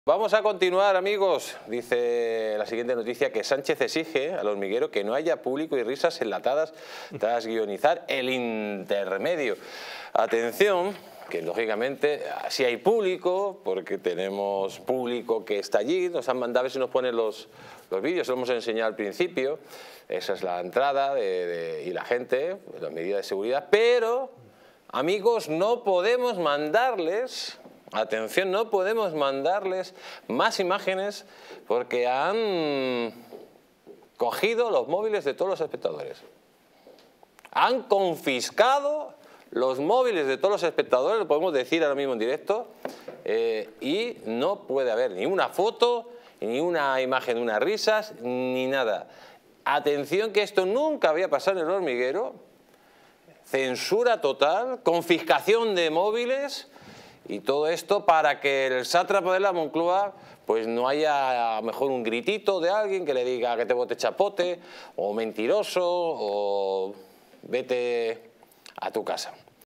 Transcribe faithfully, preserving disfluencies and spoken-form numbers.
Vamos a continuar, amigos. Dice la siguiente noticia que Sánchez exige al hormiguero que no haya público y risas enlatadas tras guionizar el intermedio. Atención, que lógicamente sí hay público, porque tenemos público que está allí. Nos han mandado, a ver si nos ponen los, los vídeos, lo hemos enseñado al principio. Esa es la entrada de, de, y la gente, las medidas de seguridad. Pero, amigos, no podemos mandarles... Atención, no podemos mandarles más imágenes porque han cogido los móviles de todos los espectadores. Han confiscado los móviles de todos los espectadores, lo podemos decir ahora mismo en directo, eh, y no puede haber ni una foto, ni una imagen de unas risas, ni nada. Atención, que esto nunca había pasado en el hormiguero. Censura total, confiscación de móviles... Y todo esto para que el sátrapa de la Moncloa pues no haya a lo mejor un gritito de alguien que le diga que te bote chapote, o mentiroso, o vete a tu casa.